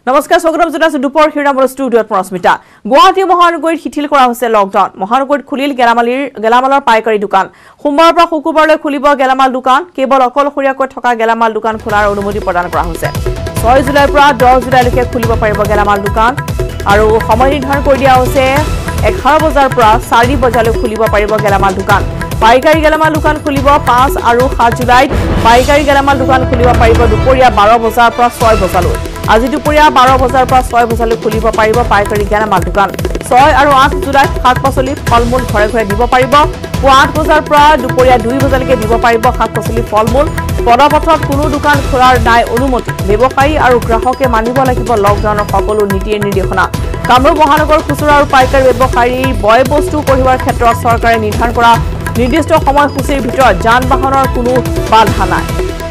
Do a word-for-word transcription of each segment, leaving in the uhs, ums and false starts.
নমস্কাৰ স্বাগতম জনাইছো দুপৰ হিৰামৰ ষ্টুডিঅত প্ৰস্মিতা গুৱাহাটী মহানগৰীত শিথিল কৰা হৈছে লকডাউন মহানগৰীত খুলিল গেলামালীৰ গেলামালৰ পাইকাৰী দোকান সোমবাৰৰ পৰা শুকুৰবাৰলৈ খুলিব গেলামাল দোকান কেৱল অকলশৰীয়াকৈ থকা গেলামাল দোকান খোলাৰ অনুমতি প্ৰদান কৰা হৈছে ছয় জুলাইৰ পৰা দহ জুলাইলৈকে খুলিব পাৰিব গেলামাল দোকান আৰু সময় নিৰ্ধাৰণ কৰি দিয়া হৈছে এঘাৰ বজাৰ পৰা চাৰি বজালৈ খুলিব পাৰিব গেলামাল দোকান পাইকাৰী গেলামাল দোকান খুলিব পাঁচ আৰু সাত জুলাইত পাইকাৰী গেলামাল দোকান খুলিব পাৰিব দুপৰীয়া বাৰ বজাৰ পৰা ছয় বজালৈ আজি দুপৰীয়া বাৰ বজাৰ পৰা ছয় বজালৈ খুলিব পাৰিব পাইকাৰী গেলামাল দোকান ছয় আৰু আঠ জুলাইত শাক পাচলি ফলমূল ঘৰে ঘৰে দিব পাৰিব পুৱা আঠ বজাৰ পৰা দুপৰীয়া দুই বজালৈকে দিব পাৰিব শাক পাচলি ফলমূল পদপথত কোনো দোকান খোলাৰ নাই অনুমতি ব্যৱসায়ী আৰু গ্ৰাহকে মানিব লাগিব লকডাউনৰ সকলো নীতি নিৰ্দেশনা কামৰূপ মহানগৰ খুচুৰা আৰু পাইকাৰী ব্যৱসায়ীৰ বয় বস্তু কঢ়িওৱাৰ ক্ষেত্ৰত চৰকাৰে নিৰ্ধাৰণ কৰা নিৰ্দিষ্ট সময়সূচীৰ ভিতৰত যান বাহনৰ কোনো বাধা নাই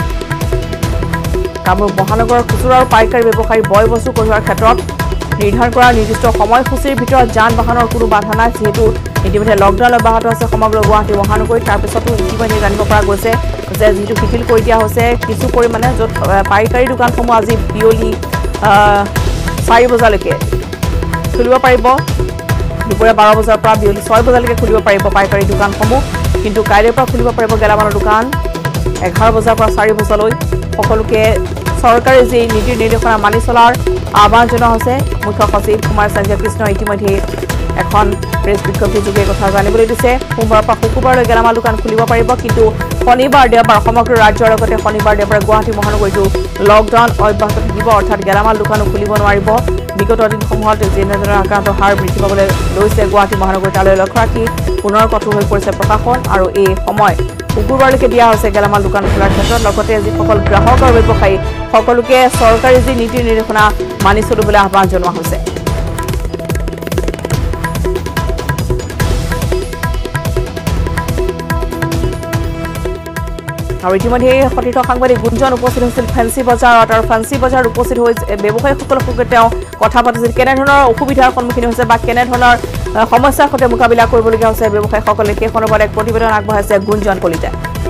কামৰূপ মহানগৰ খুচুৰা আৰু পাইকাৰী ব্যৱসায়ী বয় বস্তু কঢ়িওৱাৰ ক্ষেত্ৰত নিৰ্ধাৰণ কৰা নিৰ্দিষ্ট সময়সূচীৰ ভিতৰত যান বাহনৰ কোনো বাধা নাই যিহেতু ইতিমধ্যে লকডাউন অব্যাহত আছে সমগ্ৰ গুৱাহাটী মহানগৰীত তাৰপিছতো ইতিমধ্যে জানিব পৰা গৈছে যে যিটো শিথিল কৰি দিয়া হৈছে কিছু পৰিমাণে য'ত পাইকাৰী দোকানসমূহ আজি বিয়লি চাৰি বজালৈকে খুলিব পাৰিব দুপৰীয়া বাৰ বজাৰ পৰা বিয়লি ছয় বজালৈকে খুলিব পাৰিব পাইকাৰী দোকানসমূহ কিন্তু কাইলৈৰ পৰা খুলিব পাৰিব গেলামালৰ দোকান এঘাৰ বজাৰ পৰা চাৰি বজালৈ সকলোকে চৰকাৰে যি নীতি নিৰ্দেশনা মানি চলাৰ আহ্বান জনোৱা হৈছে মুখ্য সচিব কুমাৰ সঞ্জয় কৃষ্ণ ইতিমধ্যে এখন প্ৰেছ বিজ্ঞপ্তিযোগে কথা জানিবলৈ দিছে সোমবাৰৰ পৰা শুকুৰবাৰলৈ গেলামাল দোকান খুলিব পাৰিব কিন্তু শনিবাৰ দেওবাৰ সমগ্ৰ ৰাজ্যৰ লগতে শনিবাৰ দেওবাৰ গুৱাহাটী মহানগৰীতো লকডাউন অব্যাহত থাকিব অৰ্থাৎ গেলামাল দোকানো খুলিব নোৱাৰিব বিগত দিনসমূহত যেনেদৰে আক্ৰান্ত হাৰ বৃদ্ধি পাবলৈ লৈছে গুৱাহাটী মহানগৰী তালৈ লক্ষ্য ৰাখি পুনৰ কঠোৰ হৈ পৰিছে প্ৰশাসন আৰু এই সময় শুকুৰবাৰলৈকে দিয়া হৈছে গেলামাল দোকান খোলাৰ ক্ষেত্ৰত লগতে যিসকল গ্ৰাহক আৰু ব্যৱসায়ী সকলোকে চৰকাৰী যি নীতি নিৰ্দেশনা মানি চলিবলৈ আহ্বান জনোৱা হৈছে আৰু ইতিমধ্যে সতীৰ্থ সাংবাদিক গুঞ্জন উপস্থিত হৈছিল ফেন্সি বজাৰত আৰু ফেন্সি বজাৰত উপস্থিত হৈ ব্যৱসায়ীসকলৰ সৈতে তেওঁ কথা পাতিছিল কেনেধৰণৰ অসুবিধাৰ সন্মুখীন হৈছে বা কেনেধৰণৰ সমস্যাৰ সৈতে মোকাবিলা কৰিবলগীয়া হৈছে ব্যৱসায়ীসকলে কেইখনৰ এক প্ৰতিবেদন আগবঢ়াইছে গুঞ্জন কলিতা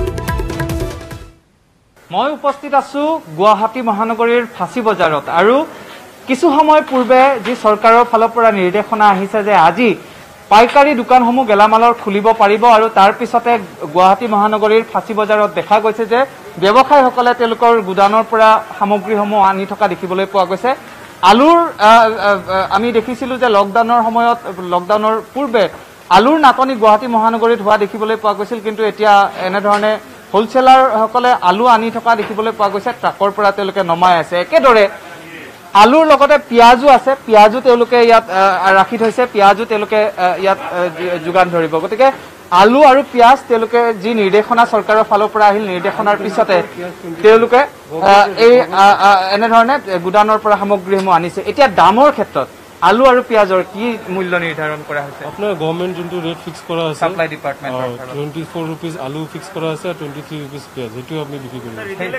মই উপস্থিত আছো গুৱাহাটী মহানগৰীৰ ফাঁচি বজাৰত আৰু কিছু সময় পূৰ্বে যি চৰকাৰৰ ফালৰ পৰা নিৰ্দেশনা আহিছে যে আজি পাইকাৰী দোকানসমূহ গেলামালৰ খুলিব পাৰিব আৰু তাৰ পিছতে গুৱাহাটী মহানগৰীৰ ফাঁচি বজাৰত দেখা গৈছে যে ব্যৱসায়ীসকলে তেওঁলোকৰ গুদানৰ পৰা সামগ্ৰীসমূহ আনি থকা দেখিবলৈ পোৱা গৈছে আলুৰ আমি দেখিছিলো যে লকডাউনৰ সময়ত লকডাউনৰ পূৰ্বে আলুৰ নাটনি গুৱাহাটী মহানগৰীত হোৱা দেখিবলৈ পোৱা গৈছিল কিন্তু এতিয়া এনেধৰণে হোলচেলাৰসকলে আলু আনি থকা দেখিবলৈ পোৱা গৈছে ট্ৰাকৰ পৰা তেওঁলোকে নমাই আছে একেদৰে আলুৰ লগতে পিয়াজো আছে পিয়াজো তেওঁলোকে ইয়াত ৰাখি থৈছে পিয়াজো তেওঁলোকে ইয়াত যোগান ধৰিব গতিকে আলু আৰু পিয়াজ তেওঁলোকে যি নিৰ্দেশনা চৰকাৰৰ ফালৰ পৰা আহিল নিৰ্দেশনাৰ পিছতে তেওঁলোকে এই এনেধৰণে গুদানৰ পৰা সামগ্ৰীসমূহ আনিছে এতিয়া দামৰ ক্ষেত্ৰত আলু আৰু পিয়াজৰ কি মূল্য নিৰ্ধাৰণ কৰা হৈছে আপোনাৰ গভৰ্ণমেণ্ট যোনটো ৰেট ফিক্স কৰা আছে supply department twenty four rupees আলু ফিক্স কৰা আছে টুৱেণ্টি থ্ৰী ৰুপিজ পিয়াজ সেইটো আপুনি বিক্ৰী কৰিব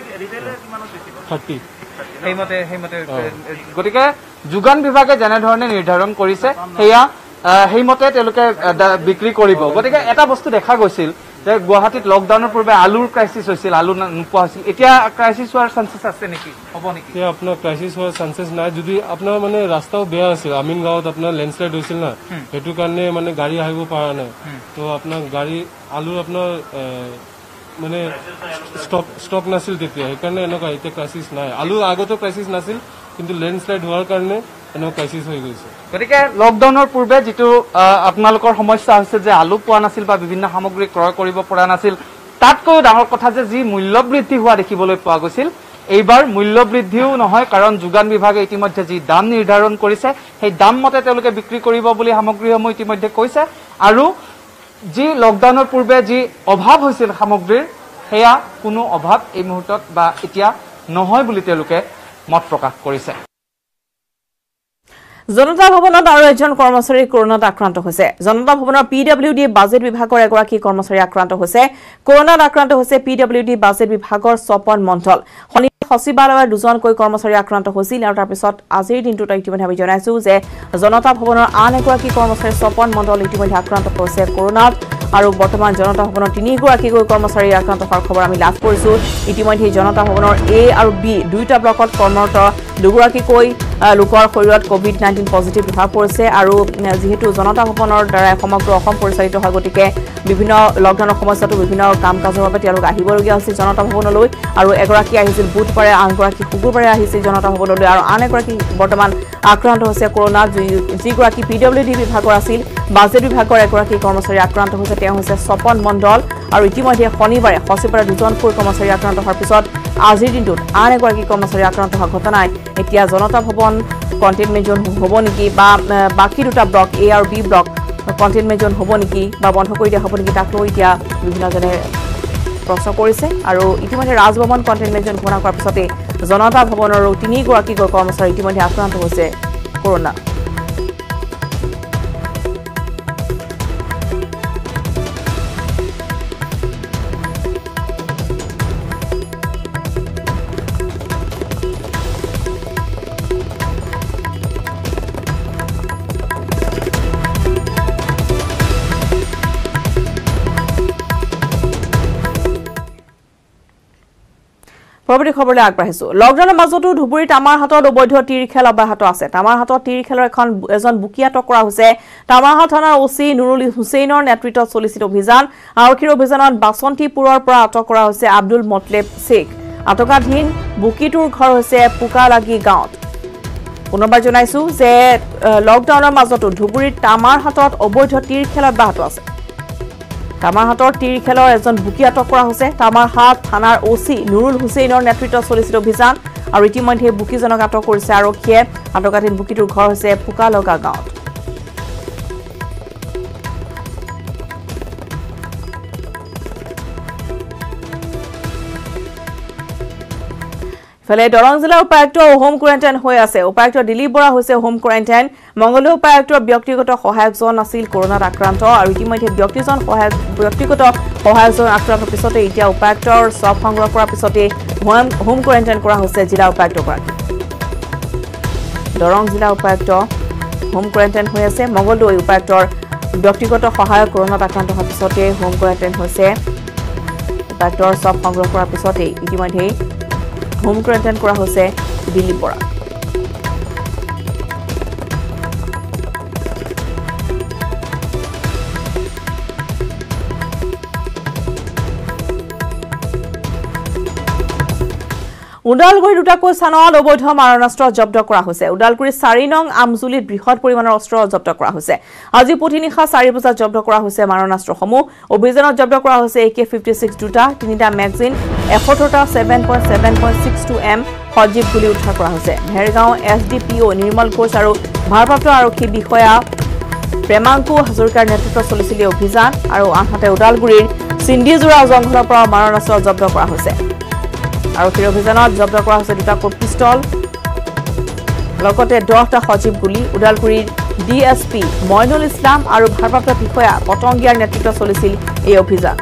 থাৰ্টি সেইমতে সেইমতে গতিকে যোগান বিভাগে যেনেধৰণে নিৰ্ধাৰণ কৰিছে সেয়া সেইমতে তেওঁলোকে বিক্ৰী কৰিব গতিকে এটা বস্তু দেখা গৈছিল যে গুৱাহাটীত লকডাউনৰ পূৰ্বে আলুৰ ক্ৰাইচিছ হৈছিল আলু নোপোৱা হৈছিল এতিয়া ক্ৰাইচিছ হোৱাৰ চান্সেছ আছে নেকি হ'ব নেকি এতিয়া আপোনাৰ ক্ৰাইচিছ হোৱাৰ চান্সেছ নাই যদি আপোনাৰ মানে ৰাস্তাও বেয়া আছিল আমিন গাঁৱত আপোনাৰ লেণ্ডশ্লাইড হৈছিল না সেইটো কাৰণে মানে গাড়ী আহিব পৰা নাই তো আপোনাৰ গাড়ী আলুৰ আপোনাৰ মানে ষ্টক ষ্টক নাছিল তেতিয়া সেইকাৰণে এনেকুৱা এতিয়া ক্ৰাইচিছ নাই আলু আগতো ক্ৰাইচিছ নাছিল কিন্তু লেণ্ডশ্লাইড হোৱাৰ কাৰণে এনেকুৱা ক্ৰাইচিছ হৈ গৈছে গতিকে লকডাউনৰ পূৰ্বে যিটো আপোনালোকৰ সমস্যা হৈছে যে আলু পোৱা নাছিল বা বিভিন্ন সামগ্ৰী ক্ৰয় কৰিব পৰা নাছিল তাতকৈও ডাঙৰ কথা যে যি মূল্য বৃদ্ধি হোৱা দেখিবলৈ পোৱা গৈছিল এইবাৰ মূল্য বৃদ্ধিও নহয় কাৰণ যোগান বিভাগে ইতিমধ্যে যি দাম নিৰ্ধাৰণ কৰিছে সেই দাম মতে তেওঁলোকে বিক্ৰী কৰিব বুলি সামগ্ৰীসমূহ ইতিমধ্যে কৈছে আৰু যি লকডাউনৰ পূৰ্বে যি অভাৱ হৈছিল সামগ্ৰীৰ সেয়া কোনো অভাৱ এই মুহূৰ্তত বা এতিয়া নহয় বুলি তেওঁলোকে মত প্ৰকাশ কৰিছে জনতা ভৱনত আৰু এজন কৰ্মচাৰী কৰোনাত আক্ৰান্ত হৈছে জনতা ভৱনৰ পিডব্লিউডি বাজেট বিভাগৰ এগৰাকী কৰ্মচাৰী আক্ৰান্ত হৈছে কৰোনাত আক্ৰান্ত হৈছে পিডব্লিউডি বাজেট বিভাগৰ স্বপন মণ্ডল সচিবালয়ৰ দুজনকৈ কৰ্মচাৰী আক্ৰান্ত হৈছিল আৰু তাৰ পিছত আজিৰ দিনটোত ইতিমধ্যে আমি জনাইছো যে জনতা ভৱনৰ আন এগৰাকী কৰ্মচাৰী স্বপন মণ্ডল ইতিমধ্যে আক্ৰান্ত হৈছে কৰোনাত আৰু বৰ্তমান জনতা ভৱনৰ তিনিগৰাকীকৈ কৰ্মচাৰী আক্ৰান্ত হোৱাৰ খবৰ আমি লাভ কৰিছো ইতিমধ্যে জনতা ভৱনৰ এ আৰু বি দুইটা ব্লকত কৰ্মৰত দুগৰাকীকৈ লোকৰ শৰীৰত কোভিড নাইনটিন পজিটিভ ধৰা পৰিছে আৰু যেহেতু জনতা ভৱনৰ দ্বাৰা সমগ্ৰ অসম পৰিচালিত হয় গতিকে বিভিন্ন লকডাউনৰ সমস্যাটো বিভিন্ন কাম কাজৰ বাবে তেওঁলোক আহিবলগীয়া হৈছিল জনতা ভৱনলৈ আৰু এগৰাকী আহিছিল বুধবাৰে আনগৰাকী শুকুৰবাৰে আহিছিল জনতা ভৱনলৈ আৰু আন এগৰাকী বৰ্তমান আক্ৰান্ত হৈছে কৰোনা যিগৰাকী পিডব্লিউডি বিভাগৰ আছিল বাজেট বিভাগৰ এগৰাকী কৰ্মচাৰী আক্ৰান্ত হৈছে তেওঁ হৈছে স্বপন মণ্ডল আৰু ইতিমধ্যে শনিবাৰে সচিবালয়ৰ দুজনকৈ কৰ্মচাৰী আক্ৰান্ত হোৱাৰ পিছত আজিৰ দিনটোত আন এগৰাকী কৰ্মচাৰী আক্ৰান্ত হোৱা ঘটনাই এতিয়া জনতা ভৱন কণ্টেইনমেণ্ট জোন হ'ব নেকি বা বাকী দুটা ব্লক এ আৰু বি ব্লক কণ্টেইনমেণ্ট জোন হ'ব নেকি বা বন্ধ কৰি দিয়া হ'ব নেকি তাক লৈ এতিয়া বিভিন্নজনে প্ৰশ্ন কৰিছে আৰু ইতিমধ্যে ৰাজভৱন কণ্টেইনমেণ্ট জোন ঘোষণা কৰাৰ পিছতে জনতা ভৱনৰো তিনিগৰাকী কৰ্মচাৰী ইতিমধ্যে আক্ৰান্ত হৈছে কৰোনা পৰৱৰ্তী খবৰলৈ আগবাঢ়িছো লকডাউনৰ মাজতো ধুবুৰী তামাৰহাটত অবৈধ তীৰ খেল অব্যাহত আছে তামাৰহাটত তীৰ খেলৰ এখন এজন বুকিয়াত কৰা হৈছে তামাৰহাট থানাৰ ওচি নুৰুল হুছেইনৰ নেতৃত্বত চলিছিল অভিযান আৰক্ষীৰ অভিযানত বাসন্তীপুৰৰ পৰা আটক কৰা হৈছে আব্দুল মতলেব শেখ আটকাধীন বুকিটোৰ ঘৰ হৈছে পুকালাগি গাঁৱত পুনৰবাৰ জনাইছো যে লকডাউনৰ মাজতো ধুবুৰীৰ তামাৰহাটত অবৈধ তীৰ খেল অব্যাহত আছে তামাৰহাটৰ তীৰ খেলৰ এজন বুকি আটক কৰা হৈছে তামাৰহাট থানাৰ ওচি নুৰুল হুছেইনৰ নেতৃত্বত চলিছিল অভিযান আৰু ইতিমধ্যে বুকিজনক আটক কৰিছে আৰক্ষীয়ে আটকাধীন বুকিটোৰ ঘৰ হৈছে পুকালগা গাঁৱত ফলে দৰং জিলাৰ উপায়ুক্ত হোম কোৱাৰেণ্টাইন হৈ আছে উপায়ুক্ত দিলীপ বৰা হৈছে হোম কোৱাৰেণ্টাইন মংগলদৈ উপায়ুক্তৰ ব্যক্তিগত সহায়কজন আছিল কৰোনাত আক্ৰান্ত আৰু ইতিমধ্যে ব্যক্তিজন সহায়ক ব্যক্তিগত সহায়কজন আক্ৰান্তৰ পিছতে এতিয়া উপায়ুক্তৰ সব সংগ্ৰহ কৰাৰ পিছতে হোম কোৱাৰেণ্টাইন কৰা হৈছে জিলা উপায়ুক্তগৰাকী দৰং জিলা উপায়ুক্ত হোম কোৱাৰেণ্টাইন হৈ আছে মংগলদৈ উপায়ুক্তৰ ব্যক্তিগত সহায়ক কৰোনাত আক্ৰান্ত হোৱাৰ পিছতে হোম কোৱাৰেণ্টাইন হৈছে উপায়ুক্তৰ সব সংগ্ৰহ কৰাৰ পিছতে ইতিমধ্যে হোম কোৱাৰেণ্টাইন কৰা হৈছে দিলীপ বৰা উদালগুৰি দুটাকৈ স্থানত অবৈধ মাৰণাস্ত্ৰ জব্দ কৰা হৈছে উদালগুৰি চাৰি নং আমজুলিত বৃহৎ পৰিমাণৰ অস্ত্ৰ জব্দ কৰা হৈছে আজি পুথিনিশা চাৰি বজাত জব্দ কৰা হৈছে মাৰণাস্ত্ৰসমূহ অভিযানত জব্দ কৰা হৈছে এ কে ফিফটি ছিক্স দুটা তিনিটা মেগজিন এসত্তৰটা seven point seven point six two M সজীৱ গুলী উদ্ধাৰ কৰা হৈছে Bhergaon S D P O' Nirmal Koch আৰু ভাৰপ্ৰাপ্ত আৰক্ষী বিষয়া প্ৰেমাংকু হাজৰিকাৰ নেতৃত্বত চলিছিল এই অভিযান আৰু আনহাতে উদালগুৰিৰ চিন্দিজোৰা জংঘলৰ পৰা মাৰণাস্ত্ৰ জব্দ কৰা হৈছে আৰক্ষীৰ অভিযানত জব্দ কৰা হৈছে দুটাকৈ পিষ্টল লগতে দহটা সজীৱ গুলী উদালগুৰিৰ D S P Mainul Islam আৰু ভাৰপ্ৰাপ্ত বিষয়া পটংগিয়াৰ নেতৃত্বত চলিছিল এই অভিযান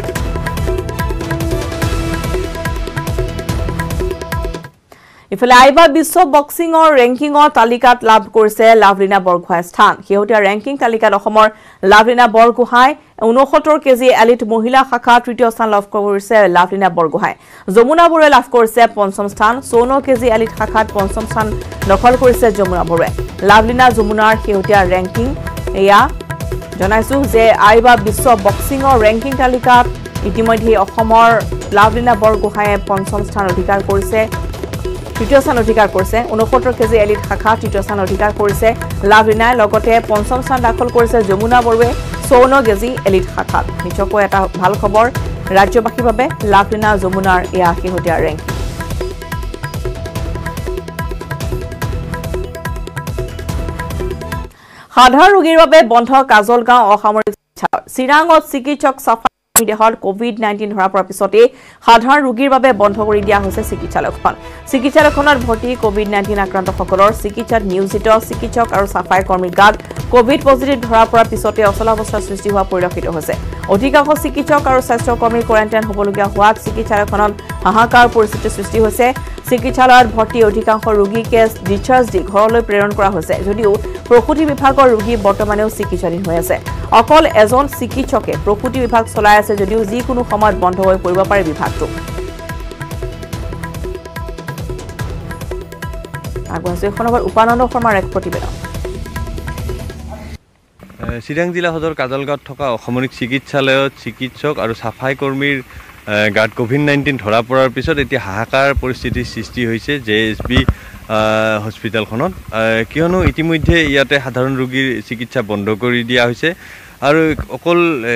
ইফালে আইবা বিশ্ব বক্সিঙৰ ৰেংকিঙৰ তালিকাত লাভ কৰিছে লাভলিনা বৰগোহাঁই স্থান শেহতীয়া ৰেংকিং তালিকাত অসমৰ লাভলিনা বৰগোহাঁই ঊনসত্তৰ কেজি এলিট মহিলা শাখা তৃতীয় স্থান লাভ কৰিছে লাভলিনা বৰগোহাঁই যমুনা বৰুৱাই লাভ কৰিছে পঞ্চম স্থান চৌৱন্ন কেজি এলিট শাখাত পঞ্চম স্থান দখল কৰিছে যমুনা বৰুৱাই লাভলিনা যমুনাৰ শেহতীয়া ৰেংকিং এয়া জনাইছো যে আইবা বিশ্ব বক্সিঙৰ ৰেংকিং তালিকাত ইতিমধ্যে অসমৰ লাভলিনা বৰগোহাঁয়ে পঞ্চম স্থান অধিকাৰ কৰিছে তৃতীয় স্থান অধিকাৰ কৰিছে ঊনসত্তৰ কেজি এলিট শাখা তৃতীয় স্থান অধিকাৰ কৰিছে লাভলিনাই লগতে পঞ্চম স্থান দখল কৰিছে যমুনা বৰুৱাই চৌৱন্ন কেজি এলিট শাখাত নিশ্চয়কৈ এটা ভাল খবৰ ৰাজ্যবাসীৰ বাবে লাভলিনা যমুনাৰ এয়া শেহতীয়া ৰেংকিং সাধাৰণ ৰোগীৰ বাবে বন্ধ কাজলগাঁও অসামৰিক চিৰাঙত চিকিৎসক চাফা দেহত কোভিড নাইনটিন ধৰা পৰাৰ পিছতে সাধাৰণ ৰোগীৰ বাবে বন্ধ কৰি দিয়া হৈছে চিকিৎসালয়খন চিকিৎসালয়খনত ভৰ্তি কোভিড নাইনটিন আক্ৰান্তসকলৰ চিকিৎসাত নিয়োজিত চিকিৎসক আৰু চাফাই কৰ্মীৰ গাত কোভিড পজিটিভ ধৰা পৰাৰ পিছতে অচলাৱস্থাৰ সৃষ্টি হোৱা পৰিলক্ষিত হৈছে অধিকাংশ চিকিৎসক আৰু স্বাস্থ্য কৰ্মী কোৱাৰেণ্টাইন হ'বলগীয়া হোৱাত চিকিৎসালয়খনত হাহাকাৰ পৰিস্থিতিৰ সৃষ্টি হৈছে চিকিৎসালয়ত ভৰ্তি অধিকাংশ ৰোগীকে ডিচাৰ্জ দি ঘৰলৈ প্ৰেৰণ কৰা হৈছে যদিও প্ৰসূতি বিভাগৰ ৰোগী বৰ্তমানেও চিকিৎসাধীন হৈ আছে অকল এজন চিকিৎসকে প্ৰসূতি বিভাগ চলাই আছে যদিও যিকোনো সময়ত বন্ধ হৈ পৰিব পাৰে বিভাগটো আগবঢ়াইছে এখনৰ উপানন্দ শৰ্মাৰ এক প্ৰতিবেদন চিৰাং জিলা সদৰ কাজলগাঁৱত থকা অসামৰিক চিকিৎসালয়ত চিকিৎসক আৰু সাফাই কৰ্মীৰ গাত কোভিড নাইণ্টিন ধৰা পৰাৰ পিছত এতিয়া হাহাকাৰ পৰিস্থিতিৰ সৃষ্টি হৈছে জে এছ বি হস্পিটেলখনত কিয়নো ইতিমধ্যে ইয়াতে সাধাৰণ ৰোগীৰ চিকিৎসা বন্ধ কৰি দিয়া হৈছে আৰু অকল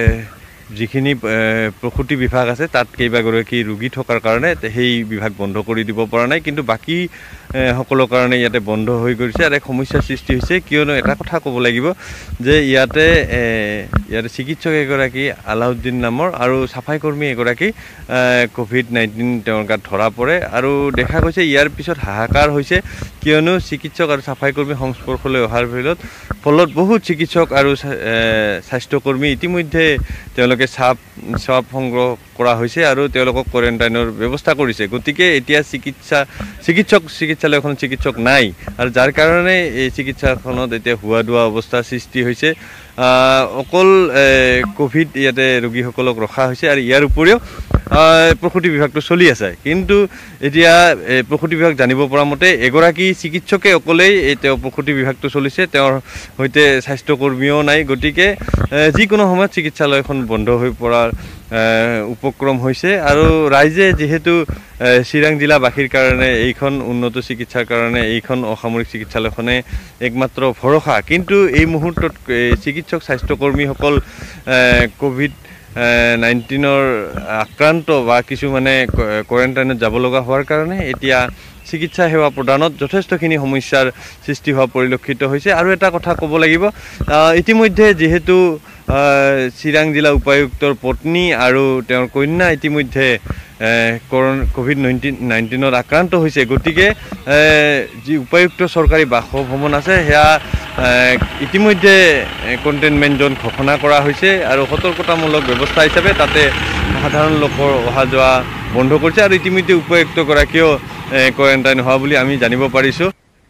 যিখিনি প্ৰসূতি বিভাগ আছে তাত কেইবাগৰাকী ৰোগী থকাৰ কাৰণে সেই বিভাগ বন্ধ কৰি দিব পৰা নাই কিন্তু বাকী সকলৰ কাৰণে ইয়াতে বন্ধ হৈ গৈছে আৰু এক সমস্যাৰ সৃষ্টি হৈছে কিয়নো এটা কথা ক'ব লাগিব যে ইয়াতে ইয়াতে চিকিৎসক এগৰাকী আলাউদ্দিন নামৰ আৰু সাফাই কৰ্মী এগৰাকী কোভিড নাইণ্টিন তেওঁৰ গাত ধৰা পৰে আৰু দেখা গৈছে ইয়াৰ পিছত হাহাকাৰ হৈছে কিয়নো চিকিৎসক আৰু সাফাই কৰ্মী সংস্পৰ্শলৈ অহাৰ ফলত ফলত বহুত চিকিৎসক আৰু স্বাস্থ্যকৰ্মী ইতিমধ্যে তেওঁলোকে চাপ চাপ সংগ্ৰহ কৰা হৈছে আৰু তেওঁলোকক কোৱাৰেণ্টাইনৰ ব্যৱস্থা কৰিছে গতিকে এতিয়া চিকিৎসা চিকিৎসক চিকিৎসালয়খনত চিকিৎসক নাই আৰু যাৰ কাৰণে এই চিকিৎসালয়খনত এতিয়া হুৱা দুৱা অৱস্থাৰ সৃষ্টি হৈছে অকল কোভিড ইয়াতে ৰোগীসকলক ৰখা হৈছে আৰু ইয়াৰ উপৰিও প্ৰসূতি বিভাগটো চলি আছে কিন্তু এতিয়া প্ৰসূতি বিভাগ জানিব পৰা মতে এগৰাকী চিকিৎসকে অকলেই তেওঁ প্ৰসূতি বিভাগটো চলিছে তেওঁৰ সৈতে স্বাস্থ্যকৰ্মীও নাই গতিকে যিকোনো সময়ত চিকিৎসালয়খন বন্ধ হৈ পৰাৰ উপক্ৰম হৈছে আৰু ৰাইজে যিহেতু চিৰাং জিলাবাসীৰ কাৰণে এইখন উন্নত চিকিৎসাৰ কাৰণে এইখন অসামৰিক চিকিৎসালয়খনে একমাত্ৰ ভৰসা কিন্তু এই মুহূৰ্তত চিকিৎসক স্বাস্থ্যকৰ্মীসকল কোভিড নাইণ্টিনৰ আক্ৰান্ত বা কিছুমানে কোৱাৰেণ্টাইনত যাব লগা হোৱাৰ কাৰণে এতিয়া চিকিৎসা সেৱা প্ৰদানত যথেষ্টখিনি সমস্যাৰ সৃষ্টি হোৱা পৰিলক্ষিত হৈছে আৰু এটা কথা ক'ব লাগিব ইতিমধ্যে যিহেতু চিৰাং জিলা উপায়ুক্তৰ পত্নী আৰু তেওঁৰ কন্যা ইতিমধ্যে কোভিড নাইণ্টিন নাইণ্টিনত আক্ৰান্ত হৈছে গতিকে যি উপায়ুক্ত চৰকাৰী বাসভৱন আছে সেয়া ইতিমধ্যে কণ্টেইনমেণ্ট জ'ন ঘোষণা কৰা হৈছে আৰু সতৰ্কতামূলক ব্যৱস্থা হিচাপে তাতে সাধাৰণ লোকৰ অহা যোৱা বন্ধ কৰিছে আৰু ইতিমধ্যে উপায়ুক্তগৰাকীয়েও কোৱাৰেণ্টাইন হোৱা বুলি আমি জানিব পাৰিছোঁ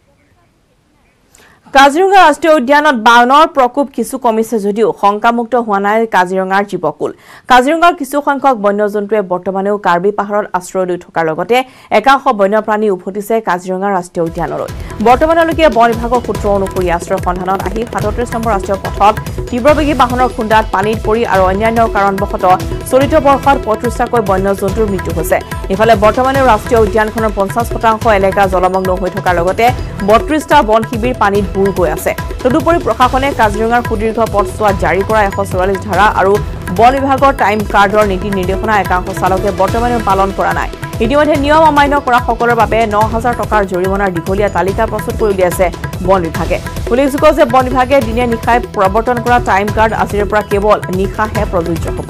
কাজিৰঙা ৰাষ্ট্ৰীয় উদ্যানত বানৰ প্ৰকোপ কিছু কমিছে যদিও শংকামুক্ত হোৱা নাই কাজিৰঙাৰ জীৱকুল কাজিৰঙাৰ কিছু সংখ্যক বন্যজন্তুৱে বৰ্তমানেও কাৰ্বি পাহাৰত আশ্ৰয় লৈ থকাৰ লগতে একাংশ বন্যপ্ৰাণী উভতিছে কাজিৰঙা ৰাষ্ট্ৰীয় উদ্যানলৈ বৰ্তমানলৈকে বন বিভাগৰ সূত্ৰ অনুসৰি আশ্ৰয় সন্ধানত আহি সাতত্ৰিশ নম্বৰ ৰাষ্ট্ৰীয় পথত তীব্ৰবেগী বাহনৰ খুন্দাত পানীত পৰি আৰু অন্যান্য কাৰণবশতঃ চলিত বৰ্ষত পঁয়ত্ৰিশটাকৈ বন্যজন্তুৰ মৃত্যু হৈছে ইফালে বৰ্তমানে ৰাষ্ট্ৰীয় উদ্যানখনৰ পঞ্চাছ শতাংশ এলেকা জলমগ্ন হৈ থকাৰ লগতে বত্ৰিশটা বন শিবিৰ পানীত বুৰ গৈ আছে তদুপৰি প্ৰশাসনে কাজিৰঙাৰ সুদীৰ্ঘ পথছোৱাত জাৰি কৰা এশ চৌৰাল্লিছ ধাৰা আৰু বন বিভাগৰ টাইম কাৰ্ডৰ নীতি নিৰ্দেশনা একাংশ চালকে বৰ্তমানেও পালন কৰা নাই ইতিমধ্যে নিয়ম অমান্য কৰা সকলৰ বাবে ন হাজাৰ টকাৰ জৰিমনাৰ দীঘলীয়া তালিকা প্ৰস্তুত কৰি উলিয়াইছে বন বিভাগে উল্লেখযোগ্য যে বন বিভাগে দিনে নিশাই প্ৰৱৰ্তন কৰা টাইম কাৰ্ড আজিৰে পৰা কেৱল নিশাহে প্ৰযোজ্য হ'ব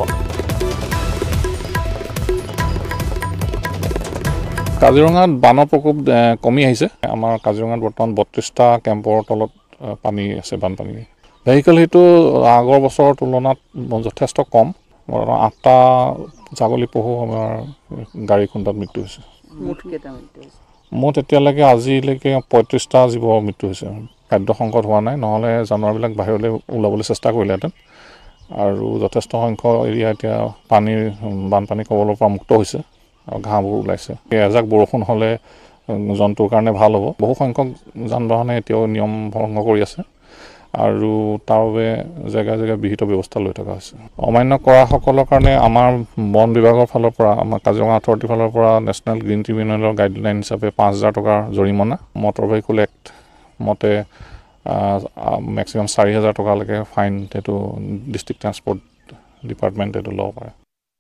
কাজিৰঙাত বানৰ প্ৰকোপ কমি আহিছে আমাৰ কাজিৰঙাত বৰ্তমান বত্ৰিশটা কেম্পৰ তলত পানী আছে বানপানী ভেহিকেল সেইটো আগৰ বছৰৰ তুলনাত যথেষ্ট কম আঠটা ছাগলী পহু আমাৰ গাড়ী খুন্দাত মৃত্যু হৈছে মুঠ এতিয়ালৈকে আজিলৈকে পঁয়ত্ৰিশটা জীৱ মৃত্যু হৈছে খাদ্য সংকট হোৱা নাই নহ'লে জানোৱাৰবিলাক বাহিৰলৈ ওলাবলৈ চেষ্টা কৰিলেহেঁতেন আৰু যথেষ্ট সংখ্যক এৰিয়া এতিয়া পানীৰ বানপানী কবলৰ পৰা মুক্ত হৈছে আৰু ঘাঁহবোৰ ওলাইছে এজাক বৰষুণ হ'লে জন্তুৰ কাৰণে ভাল হ'ব বহু সংখ্যক যান বাহনে এতিয়াও নিয়ম ভংগ কৰি আছে আৰু তাৰ বাবে জেগা জেগা বিহিত ব্যৱস্থা লৈ থকা হৈছে অমান্য কৰাসকলৰ কাৰণে আমাৰ বন বিভাগৰ ফালৰ পৰা আমাৰ কাজিৰঙা অথৰিটিৰ ফালৰ পৰা নেশ্যনেল গ্ৰীণ ট্ৰিবিউনেলৰ গাইডলাইন হিচাপে পাঁচ হাজাৰ টকাৰ জৰিমনা মটৰ ভেহিকুল এক্ট মতে মেক্সিমাম চাৰি হাজাৰ টকালৈকে ফাইন সেইটো ডিষ্ট্ৰিক্ট ট্ৰান্সপৰ্ট ডিপাৰ্টমেণ্টে এইটো ল'ব পাৰে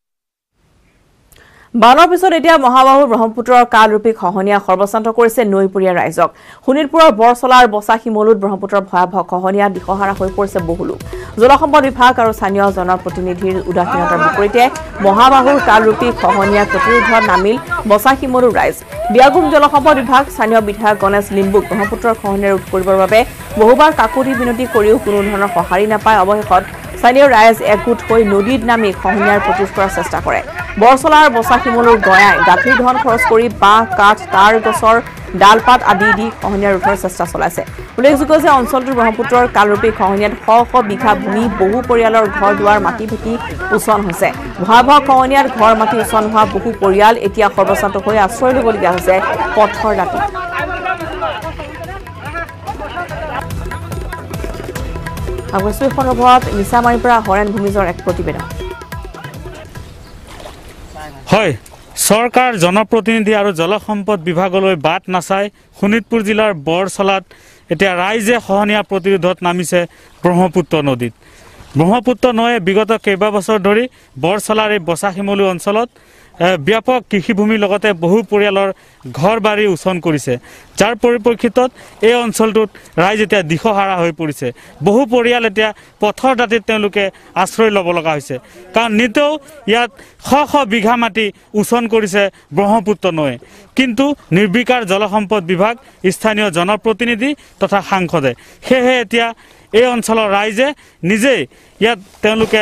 বানৰ পিছত এতিয়া মহাবাহু ব্ৰহ্মপুত্ৰৰ কালৰূপী খহনীয়া সৰ্বশান্ত কৰিছে নৈপৰীয়া ৰাইজক শোণিতপুৰৰ বৰচলাৰ বসা শিমলুত ব্ৰহ্মপুত্ৰৰ ভয়াৱহ খহনীয়াত দিশহাৰা হৈ পৰিছে বহু লোক জলসম্পদ বিভাগ আৰু স্থানীয় জনপ্ৰতিনিধিৰ উদাসীনতাৰ বিপৰীতে মহাবাহুৰ কালৰূপী খহনীয়া প্ৰতিৰোধত নামিল বসা শিমলুৰ ৰাইজ বিয়াগুম জলসম্পদ বিভাগ স্থানীয় বিধায়ক গণেশ লিম্বুক ব্ৰহ্মপুত্ৰৰ খহনীয়া ৰোধ কৰিবৰ বাবে বহুবাৰ কাকুতি বিনতি কৰিও কোনো ধৰণৰ সঁহাৰি নাপায় অৱশেষত স্থানীয় ৰাইজ একগোট হৈ নদীত নামি খহনীয়াৰ প্ৰতিৰোধ কৰাৰ চেষ্টা কৰে বৰচলাৰ বসা শিমলুৰ গয়াই গাঁঠিৰ ধন খৰচ কৰি বাঁহ কাঠ তাঁৰ গছৰ ডালপাত আদি দি খহনীয়া ৰোধৰ চেষ্টা চলাইছে উল্লেখযোগ্য যে অঞ্চলটোৰ ব্ৰহ্মপুত্ৰৰ কালৰূপী খহনীয়াত শ শ বিঘা ভূমি বহু পৰিয়ালৰ ঘৰ দুৱাৰ মাটি ভেটি উচন হৈছে ভয়াৱহ খহনীয়াত ঘৰ মাটি উচন হোৱা বহু পৰিয়াল এতিয়া সৰ্বশান্ত হৈ আশ্ৰয় ল'বলগীয়া হৈছে পথৰ দাঁতিত আগবঢ়াইছো এই সন্দৰ্ভত মিছামাৰীৰ পৰা হৰেণ ভূমিজৰ এক প্ৰতিবেদন। হয়, চৰকাৰ জনপ্ৰতিনিধি আৰু জলসম্পদ বিভাগলৈ বাট নাচাই শোণিতপুৰ জিলাৰ বৰচলাত এতিয়া ৰাইজে খহনীয়া প্ৰতিৰোধত নামিছে ব্ৰহ্মপুত্ৰ নদীত। ব্ৰহ্মপুত্ৰ নৈয়ে বিগত কেইবাবছৰ ধৰি বৰচলাৰ এই বচাশিমলু অঞ্চলত ব্যাপক কৃষিভূমিৰ লগতে বহু পৰিয়ালৰ ঘৰ বাৰী উচন কৰিছে, যাৰ পৰিপ্ৰেক্ষিতত এই অঞ্চলটোত ৰাইজ এতিয়া দিশহাৰা হৈ পৰিছে। বহু পৰিয়াল এতিয়া পথৰ দাঁতিত তেওঁলোকে আশ্ৰয় ল'ব লগা হৈছে, কাৰণ নিতৌ ইয়াত শ শ বিঘা মাটি উচন কৰিছে ব্ৰহ্মপুত্ৰ নৈয়ে। কিন্তু নিৰ্বিকাৰ জলসম্পদ বিভাগ, স্থানীয় জনপ্ৰতিনিধি তথা সাংসদে সেয়েহে এতিয়া এই অঞ্চলৰ ৰাইজে নিজেই ইয়াত তেওঁলোকে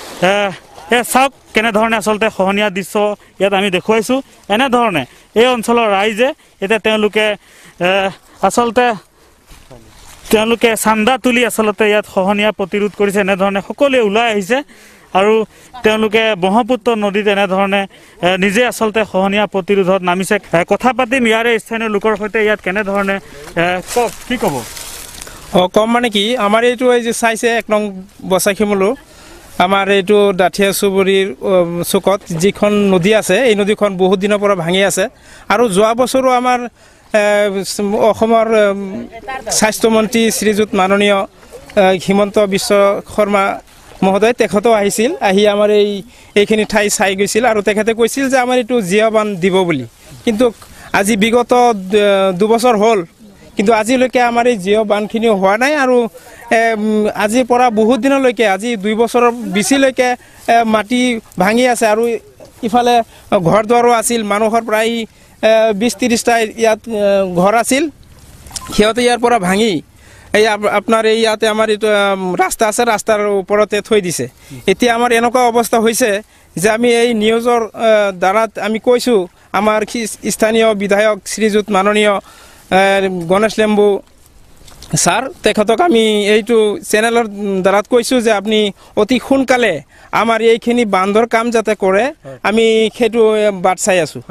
এই চাওক কেনেধৰণে আচলতে খহনীয়া দৃশ্য ইয়াত আমি দেখুৱাইছোঁ। এনেধৰণে এই অঞ্চলৰ ৰাইজে এতিয়া তেওঁলোকে আচলতে তেওঁলোকে চান্দা তুলি আচলতে ইয়াত খহনীয়া প্ৰতিৰোধ কৰিছে। এনেধৰণে সকলোৱে ওলাই আহিছে আৰু তেওঁলোকে ব্ৰহ্মপুত্ৰ নদীত এনেধৰণে নিজে আচলতে খহনীয়া প্ৰতিৰোধত নামিছে। কথা পাতিম ইয়াৰে স্থানীয় লোকৰ সৈতে। ইয়াত কেনেধৰণে কওক, কি ক'ব? অঁ, কম মানে কি, আমাৰ এইটো এই যে চাইছে এক নং বচাশিমলু, আমাৰ এইটো দাঁঠিয়া চুবুৰীৰ চুকত যিখন নদী আছে, এই নদীখন বহুত দিনৰ পৰা ভাঙি আছে। আৰু যোৱা বছৰো আমাৰ অসমৰ স্বাস্থ্যমন্ত্ৰী শ্ৰীযুত মাননীয় হিমন্ত বিশ্ব শৰ্মা মহোদয় তেখেতো আহিছিল, আহি আমাৰ এই এইখিনি ঠাই চাই গৈছিল আৰু তেখেতে কৈছিল যে আমাৰ এইটো জীৱাবান দিব বুলি। কিন্তু আজি বিগত দুবছৰ হ'ল, কিন্তু আজিলৈকে আমাৰ এই জিঅ' বান্ধখিনিও হোৱা নাই। আৰু আজিৰ পৰা বহুত দিনলৈকে, আজি দুই বছৰৰ বেছিলৈকে মাটি ভাঙি আছে। আৰু ইফালে ঘৰ দুৱাৰো আছিল, মানুহৰ প্ৰায় বিছ ত্ৰিছটা ইয়াত ঘৰ আছিল, সিহঁতে ইয়াৰ পৰা ভাঙি এই আপোনাৰ এই ইয়াতে আমাৰ এইটো ৰাস্তা আছে, ৰাস্তাৰ ওপৰতে থৈ দিছে। এতিয়া আমাৰ এনেকুৱা অৱস্থা হৈছে যে আমি এই নিউজৰ দ্বাৰাত আমি কৈছোঁ, আমাৰ স্থানীয় বিধায়ক শ্ৰীযুত মাননীয় গণেশ লেম্বু ছাৰ, তেখেতক আমি এইটো চেনেলৰ দ্বাৰাত কৈছোঁ যে আপুনি অতি সোনকালে আমাৰ এইখিনি বান্ধৰ কাম যাতে কৰে, আমি সেইটো বাট চাই আছোঁ।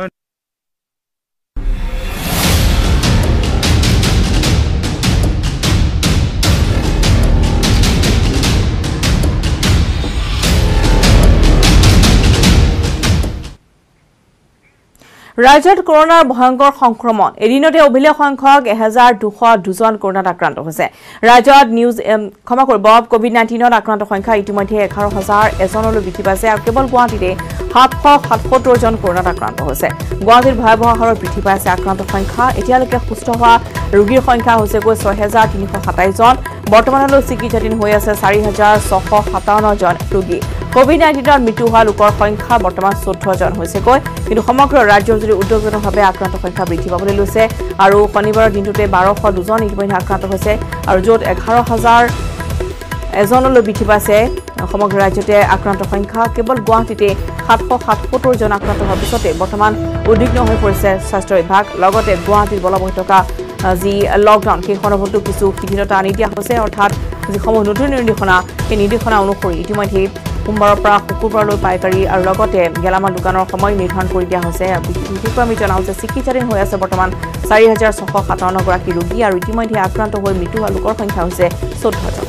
ৰাজ্যত কৰোনাৰ ভয়ংকৰ সংক্ৰমণ, এদিনতে অভিলেখ সংখ্যক এহেজাৰ দুশ দুজন কৰোনাত আক্ৰান্ত হৈছে। ৰাজ্যত নিউজ ক্ষমা কৰিব কভিড নাইণ্টিনত আক্ৰান্ত সংখ্যা ইতিমধ্যে এঘাৰ হাজাৰ এজনলৈ বৃদ্ধি পাইছে আৰু কেৱল গুৱাহাটীতে সাতশ সাতসত্তৰ জন কৰোনাত আক্ৰান্ত হৈছে। গুৱাহাটীত ভয়াৱহ হাৰত বৃদ্ধি পাইছে আক্ৰান্ত সংখ্যা। এতিয়ালৈকে সুস্থ হোৱা ৰোগীৰ সংখ্যা হৈছেগৈ ছয় হাজাৰ তিনিশ সাতাইছ জন। বৰ্তমানলৈ চিকিৎসাধীন হৈ আছে চাৰি হাজাৰ ছশ সাতাৱন্ন জন ৰোগী। কভিড নাইণ্টিনত মৃত্যু হোৱা লোকৰ সংখ্যা বৰ্তমান চৈধ্য জন হৈছেগৈ। কিন্তু সমগ্ৰ ৰাজ্যৰ যদি উদ্বেগজনকভাৱে আক্ৰান্ত সংখ্যা বৃদ্ধি পাবলৈ লৈছে আৰু শনিবাৰৰ দিনটোতে বাৰশ দুজন ইতিমধ্যে আক্ৰান্ত হৈছে আৰু য'ত এঘাৰ হাজাৰ এজনলৈ বৃদ্ধি পাইছে সমগ্ৰ ৰাজ্যতে আক্ৰান্ত সংখ্যা। কেৱল গুৱাহাটীতে সাতশ সাতসত্তৰ জন আক্ৰান্ত হোৱাৰ পিছতে বৰ্তমান উদ্বিগ্ন হৈ পৰিছে স্বাস্থ্য বিভাগ। লগতে গুৱাহাটীত বলবৎ থকা যি লকডাউন, সেই সন্দৰ্ভতো কিছু শিথিলতা আনি দিয়া হৈছে, অৰ্থাৎ যিসমূহ নতুন নিৰ্দেশনা, সেই নিৰ্দেশনা অনুসৰি ইতিমধ্যে সোমবাৰৰ পৰা শুকুৰবাৰলৈ পাইকাৰী আৰু লগতে গেলামাল দোকানৰ সময় নিৰ্ধাৰণ কৰি দিয়া হৈছে। বিশেষকৈ আমি জনাওঁ যে চিকিৎসাধীন হৈ আছে বৰ্তমান চাৰি হাজাৰ ছশ সাতাৱন্নগৰাকী ৰোগী আৰু ইতিমধ্যে আক্ৰান্ত হৈ মৃত্যু হোৱা লোকৰ সংখ্যা হৈছে চৈধ্য জন।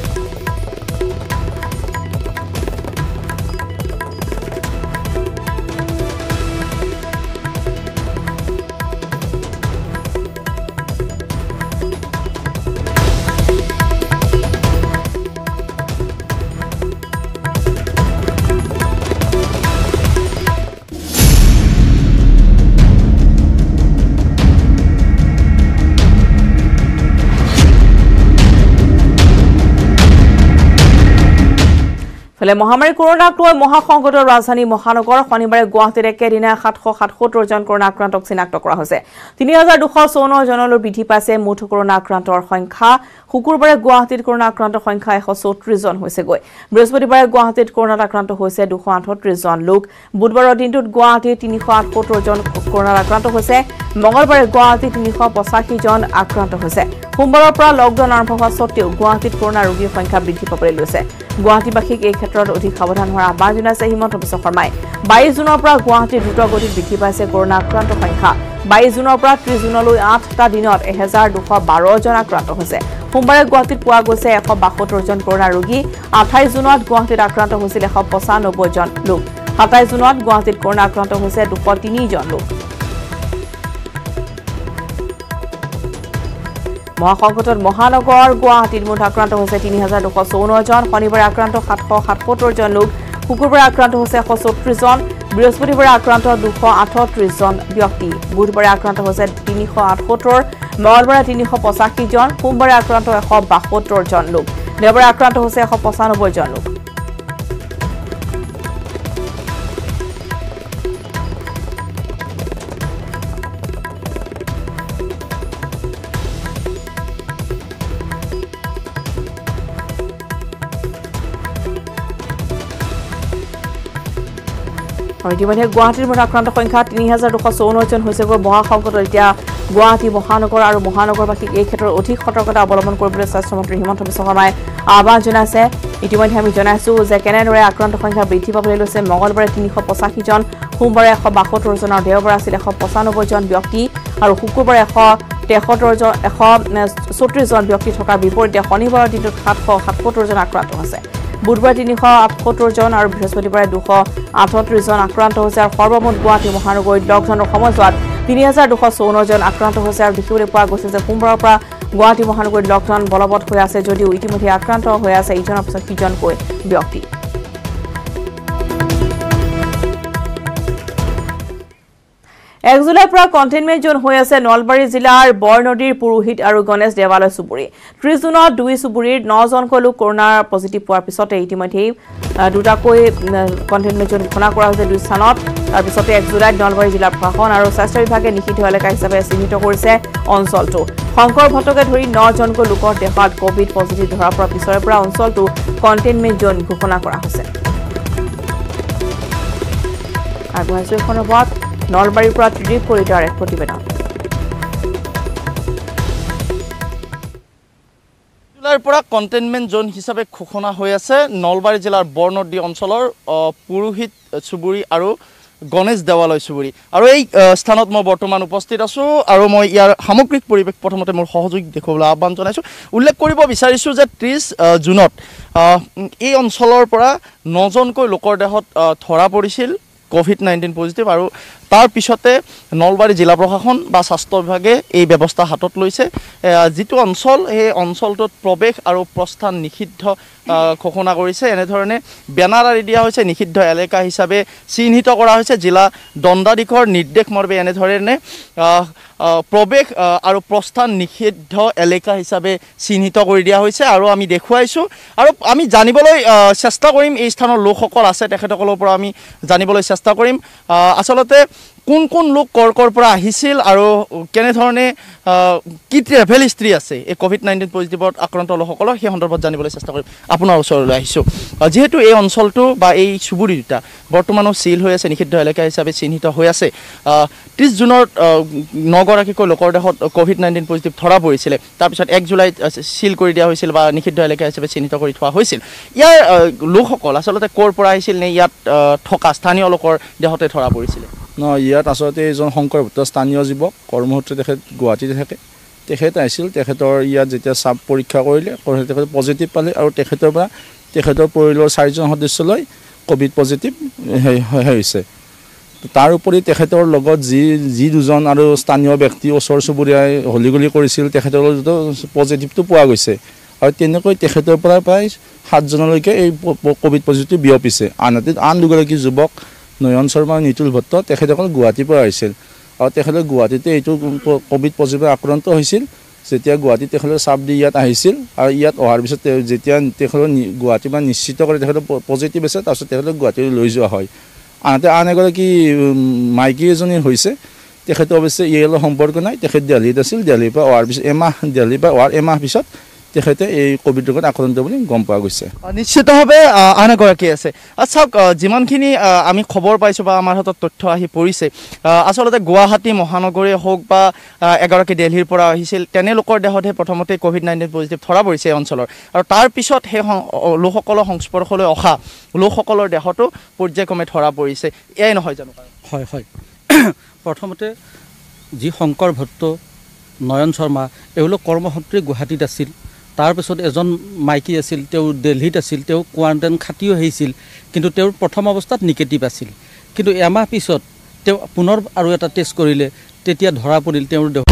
ফলে মহামাৰী কৰোনাক লৈ মহাসংকটৰ ৰাজধানী মহানগৰ। শনিবাৰে গুৱাহাটীত একেদিনাই সাতশ সাতসত্তৰ জন কৰোনা আক্ৰান্তক চিনাক্ত কৰা হৈছে। তিনি হাজাৰ দুশ চৌৱন্ন জনলৈ বৃদ্ধি পাইছে মুঠ কৰোনা আক্ৰান্তৰ সংখ্যা। শুকুৰবাৰে গুৱাহাটীত কৰোনা আক্ৰান্তৰ সংখ্যা এশ চৌত্ৰিশ জন হৈছেগৈ। বৃহস্পতিবাৰে গুৱাহাটীত কৰোনাত আক্ৰান্ত হৈছে দুশ আঠত্ৰিশ জন লোক। বুধবাৰৰ দিনটোত গুৱাহাটীত তিনিশ আঠসত্তৰ জন কৰোনাত আক্ৰান্ত হৈছে। মঙলবাৰে গুৱাহাটীত তিনিশ পঁচাশী জন আক্ৰান্ত হৈছে। সোমবাৰৰ পৰা লকডাউন আৰম্ভ হোৱা স্বত্তেও গুৱাহাটীত কৰোনা ৰোগীৰ সংখ্যা বৃদ্ধি পাবলৈ লৈছে। গুৱাহাটীবাসীক এই ক্ষেত্ৰত অধিক সাৱধান হোৱাৰ আহ্বান জনাইছে হিমন্ত বিশ্ব শৰ্মাই। বাইছ জুনৰ পৰা গুৱাহাটীত দ্ৰুতগতিত বৃদ্ধি পাইছে কৰোনা আক্ৰান্ত সংখ্যা। বাইছ জুনৰ পৰা ত্ৰিছ জুনলৈ আঠটা দিনত এহেজাৰ দুশ বাৰ জন আক্ৰান্ত হৈছে। সোমবাৰে গুৱাহাটীত পোৱা গৈছে এশ বাসত্তৰ জন কৰোনা ৰোগী আঠাইছ জুনত গুৱাহাটীত আক্ৰান্ত হৈছিল এশ পঁচানব্বৈ জন লোক সাতাইছ জুনত গুৱাহাটীত কৰোনা আক্ৰান্ত হৈছে দুশ তিনি জন লোক মহাসংকটত মহানগৰ গুৱাহাটীত মুঠ আক্ৰান্ত হৈছে তিনি হাজাৰ দুশ চৌৱন্ন জন শনিবাৰে আক্ৰান্ত সাতশ সাতসত্তৰ জন লোক শুকুৰবাৰে আক্ৰান্ত হৈছে এশ চৌত্ৰিছ জন বৃহস্পতিবাৰে আক্ৰান্ত দুশ আঠত্ৰিছ জন ব্যক্তি বুধবাৰে আক্ৰান্ত হৈছে তিনিশ আঠসত্তৰ মঙলবাৰে তিনিশ পঁচাশী জন সোমবাৰে আক্ৰান্ত এশ বাসত্তৰ জন লোক দেওবাৰে আক্ৰান্ত হৈছে এশ পঁচানব্বৈ জন লোক ইতিমধ্যে গুৱাহাটীৰ মুঠ আক্ৰান্ত সংখ্যা তিনি হাজাৰ দুশ চৌৱন্ন জন হৈছেগৈ মহাসংকটত এতিয়া গুৱাহাটী মহানগৰ আৰু মহানগৰবাসীক এই ক্ষেত্ৰত অধিক সতৰ্কতা অৱলম্বন কৰিবলৈ স্বাস্থ্যমন্ত্ৰী হিমন্ত বিশ্ব শৰ্মাই আহ্বান জনাইছে ইতিমধ্যে আমি জনাইছো যে কেনেদৰে আক্ৰান্ত সংখ্যা বৃদ্ধি পাবলৈ লৈছে মঙলবাৰে তিনিশ পঁচাশী জন সোমবাৰে এশ বাসত্তৰ জন আৰু দেওবাৰে আছিল এশ পঁচানব্বৈ জন ব্যক্তি আৰু শুকুৰবাৰে এশ তেসত্তৰ জন এশ চৌত্ৰিছ জন ব্যক্তি থকাৰ বিপৰীতে শনিবাৰৰ দিনটোত সাতশ সাতসত্তৰ জন আক্ৰান্ত হৈছে বুধবাৰে তিনিশ আঠসত্তৰ জন আৰু বৃহস্পতিবাৰে দুশ আঠত্ৰিছ জন আক্ৰান্ত হৈছে আৰু সৰ্বমুঠ গুৱাহাটী মহানগৰীত লকডাউনৰ সময়ছোৱাত তিনি হাজাৰ দুশ চৌৱন্ন জন আক্ৰান্ত হৈছে আৰু দেখিবলৈ পোৱা গৈছে যে সোমবাৰৰ পৰা গুৱাহাটী মহানগৰীত লকডাউন বলবৎ হৈ আছে যদিও ইতিমধ্যে আক্ৰান্ত হৈ আছে ইজনৰ পিছত সিজনকৈ ব্যক্তি এক জুলাইৰ পৰা কণ্টেইনমেণ্ট জোন হৈ আছে নলবাৰী জিলাৰ বৰনদীৰ পুৰোহিত আৰু গণেশ দেৱালয় চুবুৰী ত্ৰিছ জুনত দুই চুবুৰীৰ নজনকৈ লোক কৰোনাৰ পজিটিভ পোৱাৰ পিছতে ইতিমধ্যেই দুটাকৈ কণ্টেইনমেণ্ট জোন ঘোষণা কৰা হৈছে দুই স্থানত তাৰপিছতে এক জুলাইত নলবাৰী জিলা প্ৰশাসন আৰু স্বাস্থ্য বিভাগে নিষিদ্ধ এলেকা হিচাপে চিহ্নিত কৰিছে অঞ্চলটো শংকৰ ভট্টকে ধৰি নজনকৈ লোকৰ দেহত কোভিড পজিটিভ ধৰা পৰাৰ পিছৰে পৰা অঞ্চলটো কণ্টেইনমেণ্ট জোন ঘোষণা কৰা হৈছে আগবঢ়াইছো এখন খবৰ নলবাৰীৰ পৰা ত্ৰিদীপ কলিতাৰ এক প্ৰতিবেদন জুলাইৰ পৰা কণ্টেইনমেণ্ট জোন হিচাপে ঘোষণা হৈ আছে নলবাৰী জিলাৰ বৰনদী অঞ্চলৰ পুৰোহিত চুবুৰী আৰু গণেশ দেৱালয় চুবুৰী আৰু এই স্থানত মই বৰ্তমান উপস্থিত আছোঁ আৰু মই ইয়াৰ সামগ্ৰিক পৰিৱেশ প্ৰথমতে মোৰ সহযোগী দেখুৱাবলৈ আহ্বান জনাইছোঁ উল্লেখ কৰিব বিচাৰিছোঁ যে ত্ৰিছ জুনত এই অঞ্চলৰ পৰা নজনকৈ লোকৰ দেহত ধৰা পৰিছিল কোভিড নাইণ্টিন পজিটিভ আৰু তাৰ পিছতে নলবাৰী জিলা প্ৰশাসন বা স্বাস্থ্য বিভাগে এই ব্যৱস্থা হাতত লৈছে যিটো অঞ্চল সেই অঞ্চলটোত প্ৰৱেশ আৰু প্ৰস্থান নিষিদ্ধ ঘোষণা কৰিছে এনেধৰণে বেনাৰ আৰি দিয়া হৈছে নিষিদ্ধ এলেকা হিচাপে চিহ্নিত কৰা হৈছে জিলা দণ্ডাধীশৰ নিৰ্দেশ মৰ্মে এনেধৰণে প্ৰৱেশ আৰু প্ৰস্থান নিষিদ্ধ এলেকা হিচাপে চিহ্নিত কৰি দিয়া হৈছে আৰু আমি দেখুৱাইছোঁ আৰু আমি জানিবলৈ চেষ্টা কৰিম এই স্থানৰ লোকসকল আছে তেখেতসকলৰ পৰা আমি জানিবলৈ চেষ্টা কৰিম আচলতে কোন কোন লোক কৰ কৰ পৰা আহিছিল আৰু কেনেধৰণে কি ট্ৰেভেল হিষ্ট্ৰী আছে এই কোভিড নাইণ্টিন পজিটিভত আক্ৰান্ত লোকসকলৰ সেই সন্দৰ্ভত জানিবলৈ চেষ্টা কৰিম আপোনাৰ ওচৰলৈ আহিছোঁ যিহেতু এই অঞ্চলটো বা এই চুবুৰী দুটা বৰ্তমানো চিল হৈ আছে নিষিদ্ধ এলেকা হিচাপে চিহ্নিত হৈ আছে ত্ৰিছ জুনত নগৰাকীকৈ লোকৰ দেহত কোভিড নাইণ্টিন পজিটিভ ধৰা পৰিছিলে তাৰপিছত এক জুলাইত চিল কৰি দিয়া হৈছিল বা নিষিদ্ধ এলেকা হিচাপে চিহ্নিত কৰি থোৱা হৈছিল ইয়াৰ লোকসকল আচলতে ক'ৰ পৰা আহিছিল নে ইয়াত থকা স্থানীয় লোকৰ দেহতে ধৰা পৰিছিলে ন ইয়াত আচলতে এজন শংকৰ ভট্ট স্থানীয় যুৱক কৰ্মসূত্ৰে তেখেত গুৱাহাটীতে থাকে তেখেত আহিছিল তেখেতৰ ইয়াত যেতিয়া চাপ পৰীক্ষা কৰিলে তেখেত পজিটিভ পালে আৰু তেখেতৰ পৰা তেখেতৰ পৰিয়ালৰ চাৰিজন সদস্যলৈ কোভিড পজিটিভ হৈছে তাৰ উপৰি তেখেতৰ লগত যি যি দুজন আৰু স্থানীয় ব্যক্তি ওচৰ চুবুৰীয়াই হলিগলি কৰিছিল তেখেতৰ পজিটিভটো পোৱা গৈছে আৰু তেনেকৈ তেখেতৰ পৰা প্ৰায় সাতজনলৈকে এই কোভিড পজিটিভ বিয়পিছে আনহাতে আন দুগৰাকী যুৱক নয়ন শৰ্মা নিতুল ভট্ট তেখেতসকল গুৱাহাটীৰ পৰা আহিছিল আৰু তেখেতে গুৱাহাটীতে এইটো কোভিড পজিটিভ আক্ৰান্ত হৈছিল যেতিয়া গুৱাহাটীত তেখেতে চাপ দি ইয়াত আহিছিল আৰু ইয়াত অহাৰ পিছত যেতিয়া তেখেতে গুৱাহাটীৰ পৰা নিশ্চিত কৰে তেখেতে পজিটিভ আছে তাৰপিছত তেখেতক গুৱাহাটীলৈ লৈ যোৱা হয় আনহাতে আন এগৰাকী মাইকী এজনী হৈছে তেখেতে অৱশ্যে ইয়াৰ লগত সম্পৰ্ক নাই তেখেত দিল্লীত আছিল দিল্লীৰ পৰা অহাৰ পিছত এমাহ দিল্লীৰ পৰা অহাৰ এমাহ পিছত তেখেতে এই কোভিড ৰোগত আক্ৰান্ত বুলি গম পোৱা গৈছে নিশ্চিতভাৱে আন এগৰাকী আছে চাওক যিমানখিনি আমি খবৰ পাইছোঁ বা আমাৰ হাতত তথ্য আহি পৰিছে আচলতে গুৱাহাটী মহানগৰীয়ে হওক বা এগৰাকী দিল্লীৰ পৰা আহিছিল তেনে লোকৰ দেহতহে প্ৰথমতে কোভিড নাইণ্টিন পজিটিভ ধৰা পৰিছে এই অঞ্চলৰ আৰু তাৰ পিছত সেই লোকসকলৰ সংস্পৰ্শলৈ অহা লোকসকলৰ দেহতো পৰ্যায়ক্ৰমে ধৰা পৰিছে এয়াই নহয় জানো হয় হয় প্ৰথমতে যি শংকৰ ভট্ট নয়ন শৰ্মা এওঁলোক কৰ্মসূত্ৰে গুৱাহাটীত আছিল তাৰপিছত এজন মাইকী আছিল, তেওঁ দিল্লীত আছিল, তেওঁ কোৱাৰেণ্টাইন খাটিও আহিছিল, কিন্তু তেওঁৰ প্ৰথম অৱস্থাত নিগেটিভ আছিল। কিন্তু এমাহ পিছত তেওঁ পুনৰ আৰু এটা টেষ্ট কৰিলে, তেতিয়া ধৰা পৰিল তেওঁৰ